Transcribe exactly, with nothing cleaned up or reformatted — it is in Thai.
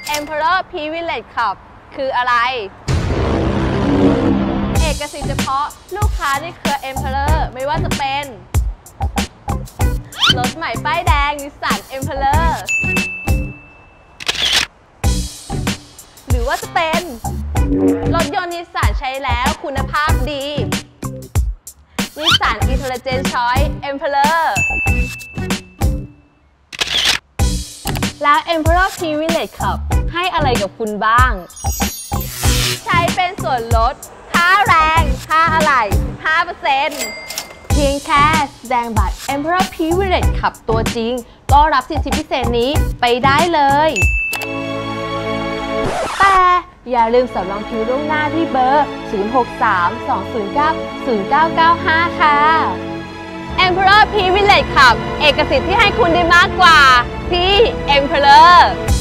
Emperor Privilege Club คืออะไรเอกสิทธิ์เฉพาะลูกค้าในเครือ Emperor ไม่ว่าจะเป็นรถใหม่ป้ายแดง Nissan Emperor หรือว่าจะเป็นรถยนต์ Nissan ใช้แล้วคุณภาพดี Nissan Intelligent Choice Emperor แล้ว Emperor Privilege Club ให้อะไรกับคุณบ้างใช้เป็นส่วนลดค่าแรงค่าอะไหล่ ห้าเปอร์เซ็นต์ เพียงแค่แสดงบัตร Emperor Privilege Club ตัวจริงก็รับสิทธิพิเศษนี้ไปได้เลยแต่อย่าลืมสำรองคิวล่วงหน้าที่เบอร์ ศูนย์ หก สาม สอง ศูนย์ เก้า ศูนย์ เก้า เก้า ห้า ค่ะ Emperor Privilege Club เอกสิทธิ์ที่ให้คุณได้มากกว่าที่ Emperor